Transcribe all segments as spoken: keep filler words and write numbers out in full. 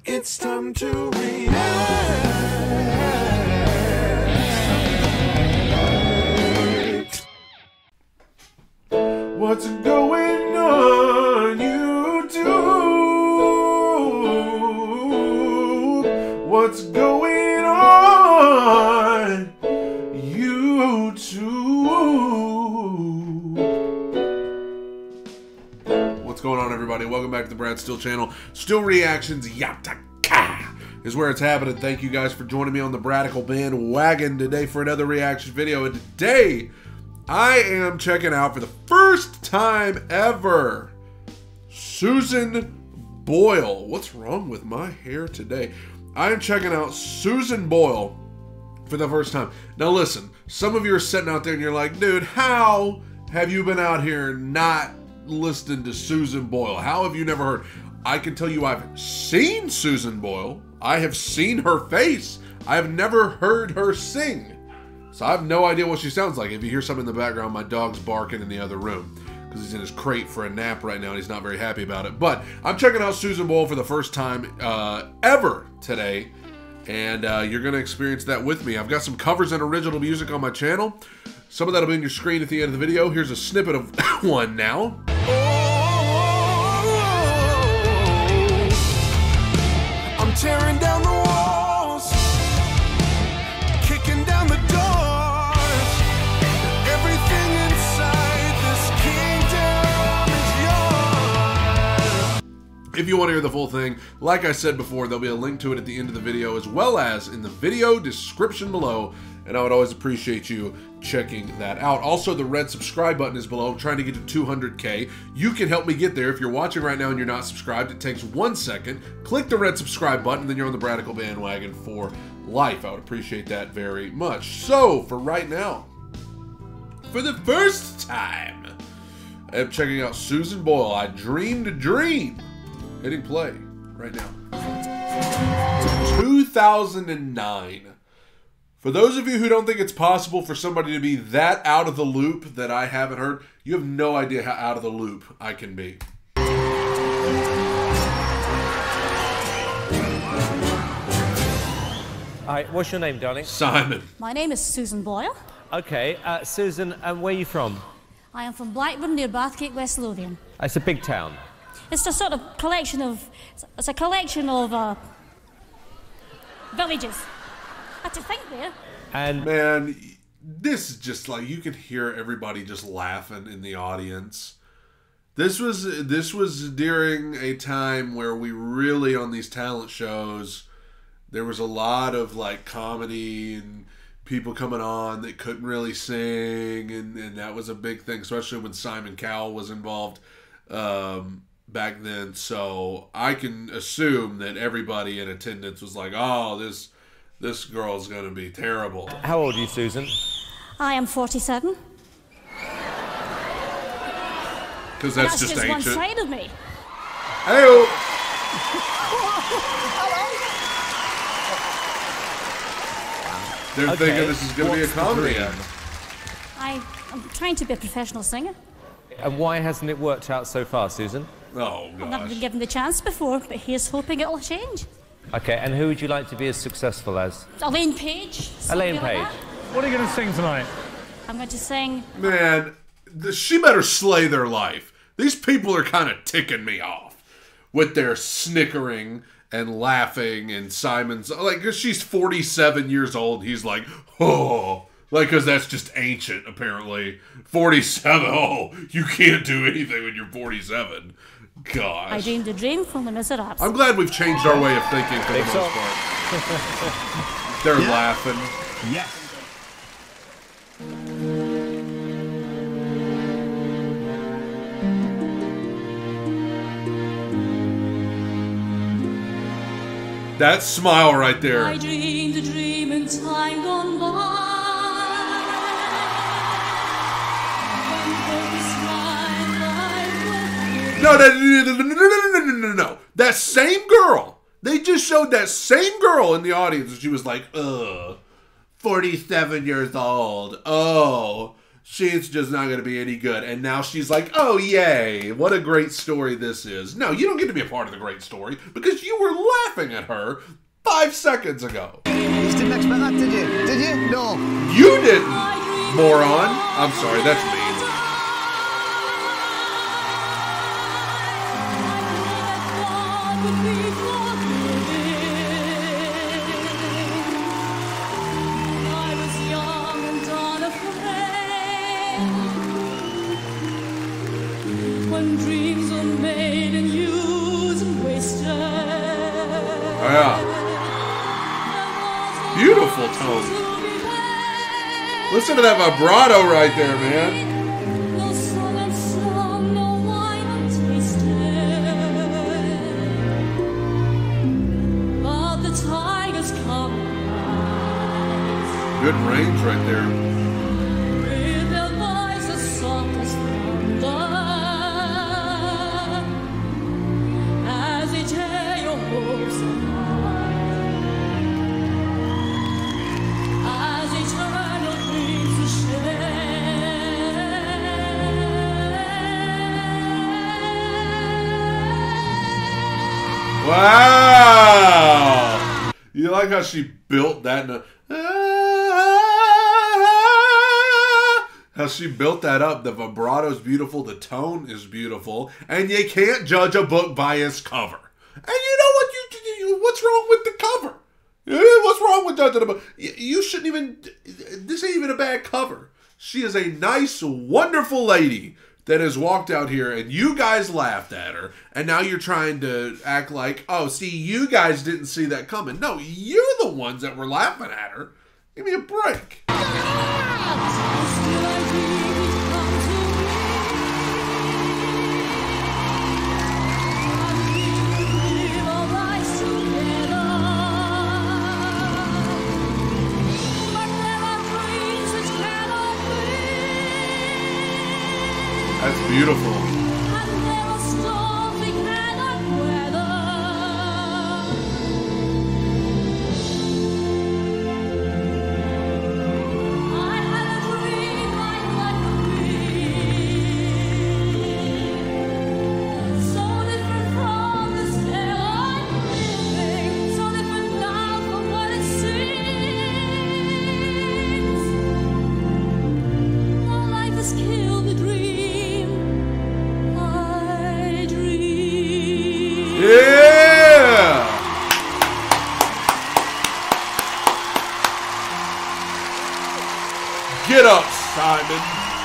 It's time to react. What's going on YouTube? What's going on YouTube? What's going on, everybody? Welcome back to the Brad Still channel. Still Reactions Yataka is where it's happening. Thank you guys for joining me on the Bradical bandwagon today for another reaction video. And today I am checking out for the first time ever Susan Boyle. What's wrong with my hair today? I am checking out Susan Boyle for the first time. Now listen, some of you are sitting out there and you're like, dude, how have you been out here not listening to Susan Boyle? How have you never heard? I can tell you I've seen Susan Boyle. I have seen her face. I have never heard her sing. So I have no idea what she sounds like. If you hear something in the background, my dog's barking in the other room because he's in his crate for a nap right now and he's not very happy about it. But I'm checking out Susan Boyle for the first time uh, ever today, and uh, you're going to experience that with me. I've got some covers and original music on my channel. Some of that will be on your screen at the end of the video. Here's a snippet of one now. I'm tearing down the walls, kicking down the doors. Everything inside this kingdom is yours. If you want to hear the full thing, like I said before, there'll be a link to it at the end of the video, as well as in the video description below, and I would always appreciate you checking that out. Also, the red subscribe button is below. I'm trying to get to two hundred K. You can help me get there. If you're watching right now and you're not subscribed, it takes one second. Click the red subscribe button, and then you're on the Bradical bandwagon for life. I would appreciate that very much. So, for right now, for the first time, I'm checking out Susan Boyle. I Dreamed a Dream. Hitting play right now. two thousand nine. For those of you who don't think it's possible for somebody to be that out of the loop that I haven't heard, you have no idea how out of the loop I can be. All right, what's your name, darling? Simon. My name is Susan Boyle. Okay, uh, Susan, and where are you from? I am from Blackburn near Bathgate, West Lothian. It's a big town. It's a sort of collection of, it's a collection of uh, villages. I had to think there. And Man, this is just like, you can hear everybody just laughing in the audience. This was this was during a time where we really, on these talent shows, there was a lot of like comedy and people coming on that couldn't really sing, and, and that was a big thing, especially when Simon Cowell was involved um, back then. So I can assume that everybody in attendance was like, oh, this... This girl's gonna be terrible. how old are you, Susan? I am forty-seven. Because that's, That's just, just one ancient. side of me. Hey-o. They're Okay. thinking this is gonna be a What's the comedy. dream? I, I'm trying to be a professional singer. And why hasn't it worked out so far, Susan? Oh I've never been gosh. given the chance before, but here's hoping it'll change. Okay, and who would you like to be as successful as? Elaine Page. Elaine something like Page. that. What are you going to sing tonight? I'm going to sing. Man, th- she better slay their life. These people are kind of ticking me off with their snickering and laughing, and Simon's like, cause she's forty-seven years old. He's like, oh, like, cause that's just ancient apparently. forty-seven. Oh, you can't do anything when you're forty-seven. Gosh. I dreamed a dream from the Miserables. I'm glad we've changed our way of thinking for the Think most so? part. They're laughing. Yes. That smile right there. I dreamed a dream in time gone by. No, no, no, no, no, no, no, no, no, no. That same girl. They just showed that same girl in the audience, and she was like, ugh, forty-seven years old. Oh, she's just not going to be any good. And now she's like, oh, yay, what a great story this is. No, you don't get to be a part of the great story because you were laughing at her five seconds ago. You didn't expect that, did you? Did you? No. You didn't, moron. I'm sorry, that's mean. When dreams are made and used and wasted. Oh, yeah. Beautiful tone. Listen to that vibrato right there, man. No song unsung, no wine untasted. But the tigers come. Good range right there. With their voices soft as thunder. As they tear your hopes apart. As they turn your dreams to shame. Wow! You like how she built that? In a, how she built that up. The vibrato is beautiful. The tone is beautiful. And you can't judge a book by its cover. And you know what? You, you what's wrong with the cover? What's wrong with judging a book? You, you shouldn't even. This ain't even a bad cover. She is a nice, wonderful lady that has walked out here, and you guys laughed at her, and now you're trying to act like, oh, see, you guys didn't see that coming. No, you're the ones that were laughing at her. Give me a break. Still I dream you'd come to me. And we could live our lives together. But there are dreams which cannot be. That's beautiful. And there are storms we cannot weather. I had a dream like life could be. So different from this tale I'm living. So different now from what it seems. Now life has killed the dream I dreamed. Yeah! Get up, Simon.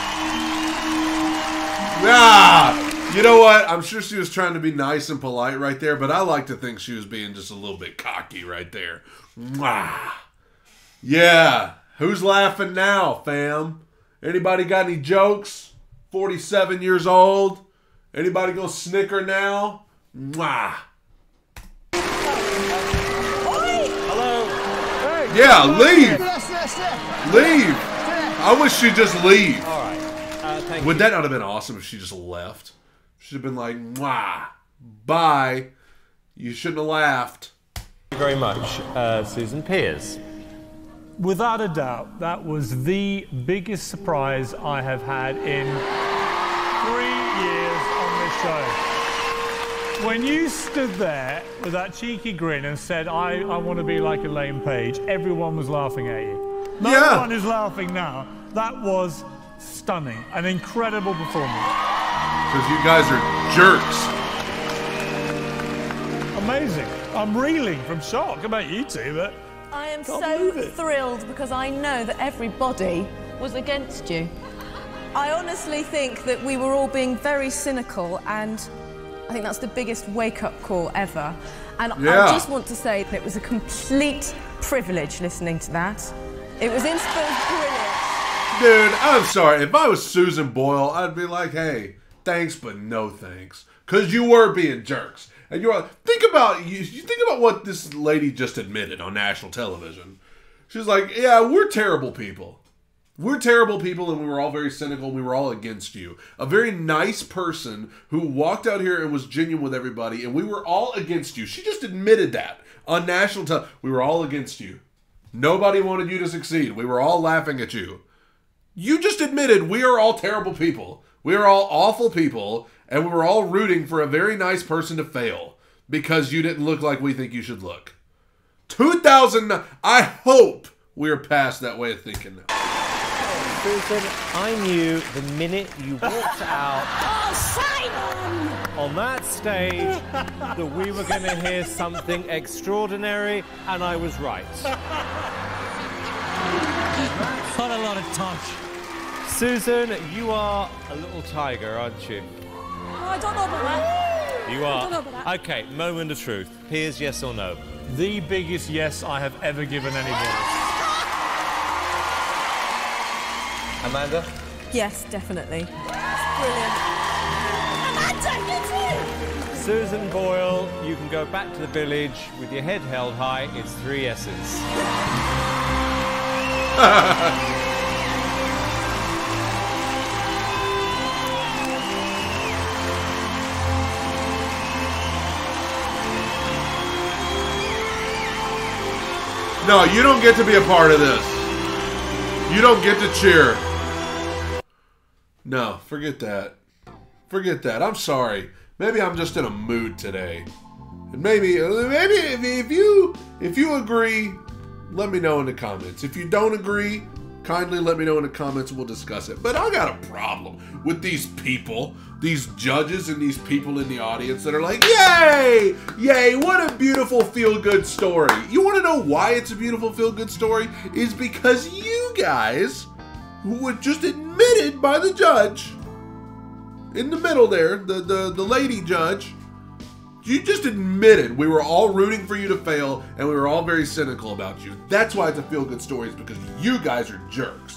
Ah, you know what? I'm sure she was trying to be nice and polite right there, but I like to think she was being just a little bit cocky right there. Mwah. Yeah. Who's laughing now, fam? Anybody got any jokes? forty-seven years old? Anybody gonna snicker now? Mwah. Yeah, leave. Leave. I wish she'd just leave. All right. Uh, thank Would you. that not have been awesome if she just left? She'd have been like, mwah, bye. You shouldn't have laughed. Thank you very much, uh, Susan Piers. Without a doubt, that was the biggest surprise I have had in three years on this show. When you stood there with that cheeky grin and said, I, I want to be like Elaine Page, everyone was laughing at you. No Yeah. one is laughing now. That was stunning. An incredible performance. Because you guys are jerks. Amazing. I'm reeling from shock about you two, but I am Can't so believe it. thrilled because I know that everybody was against you. I honestly think that we were all being very cynical, and I think that's the biggest wake-up call ever. And Yeah. I just want to say that it was a complete privilege listening to that. It was instant brilliant. Dude, I'm sorry. If I was Susan Boyle, I'd be like, hey, thanks, but no thanks. Because you were being jerks. And you're like, think about, you, you think about what this lady just admitted on national television. She's like, yeah, we're terrible people. We're terrible people, and we were all very cynical, and we were all against you. A very nice person who walked out here and was genuine with everybody, and we were all against you. She just admitted that on national television. We were all against you. Nobody wanted you to succeed. We were all laughing at you. You just admitted we are all terrible people. We are all awful people, and we were all rooting for a very nice person to fail because you didn't look like we think you should look. two thousand, I hope we're past that way of thinking now. Susan, I knew the minute you walked out Oh, Simon! on that stage that we were going to hear something extraordinary, and I was right. Not a lot of touch. Susan, you are a little tiger, aren't you? Oh, I don't know about that. You I don't know are. about that. Okay, moment of truth. Piers, yes or no? The biggest yes I have ever given anybody. Amanda? Yes, definitely. Brilliant. Amanda, you too! Susan Boyle, you can go back to the village with your head held high. It's three S's. No, you don't get to be a part of this. You don't get to cheer. No, forget that. Forget that. I'm sorry. Maybe I'm just in a mood today. And maybe, maybe if, if you if you agree, let me know in the comments. If you don't agree, kindly let me know in the comments and we'll discuss it. But I got a problem with these people, these judges and these people in the audience that are like, yay! Yay, what a beautiful feel-good story. You want to know why it's a beautiful feel-good story? Is because you guys, who were just admitted by the judge, in the middle there, the, the, the lady judge, you just admitted we were all rooting for you to fail and we were all very cynical about you. That's why it's a feel-good story, is because you guys are jerks.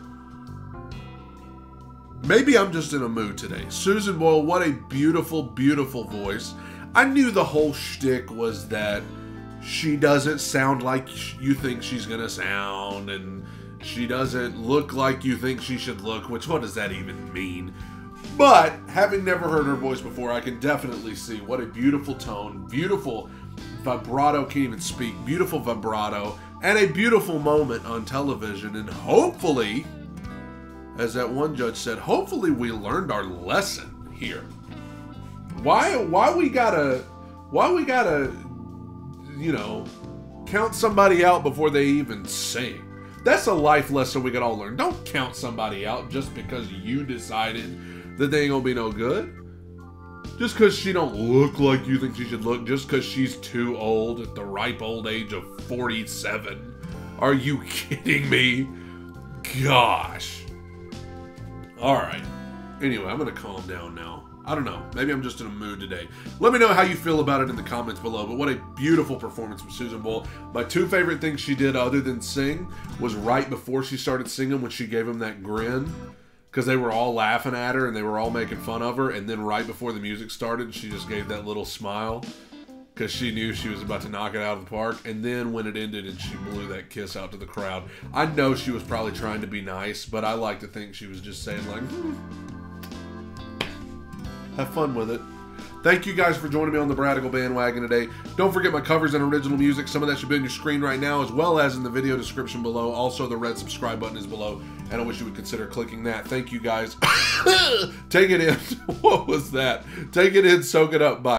Maybe I'm just in a mood today. Susan Boyle, what a beautiful, beautiful voice. I knew the whole shtick was that she doesn't sound like you think she's gonna sound, and she doesn't look like you think she should look, which what does that even mean? But having never heard her voice before, I can definitely see what a beautiful tone, beautiful vibrato, can't even speak, beautiful vibrato, and a beautiful moment on television. And hopefully, as that one judge said, hopefully we learned our lesson here. Why, why we gotta, why we gotta, you know, count somebody out before they even sing? That's a life lesson we could all learn. Don't count somebody out just because you decided that they ain't gonna be no good. Just because she don't look like you think she should look. Just because she's too old at the ripe old age of forty-seven. Are you kidding me? Gosh. Alright. Anyway, I'm gonna calm down now. I don't know. Maybe I'm just in a mood today. Let me know how you feel about it in the comments below. But what a beautiful performance from Susan Boyle. My two favorite things she did other than sing was right before she started singing, when she gave him that grin. Because they were all laughing at her and they were all making fun of her. And then right before the music started, she just gave that little smile. Because she knew she was about to knock it out of the park. And then when it ended and she blew that kiss out to the crowd. I know she was probably trying to be nice. But I like to think she was just saying like, hmm. Have fun with it. Thank you guys for joining me on the Bradical bandwagon today. Don't forget my covers and original music. Some of that should be on your screen right now, as well as in the video description below. Also, the red subscribe button is below, and I wish you would consider clicking that. Thank you guys. Take it in. What was that? Take it in, soak it up. Bye.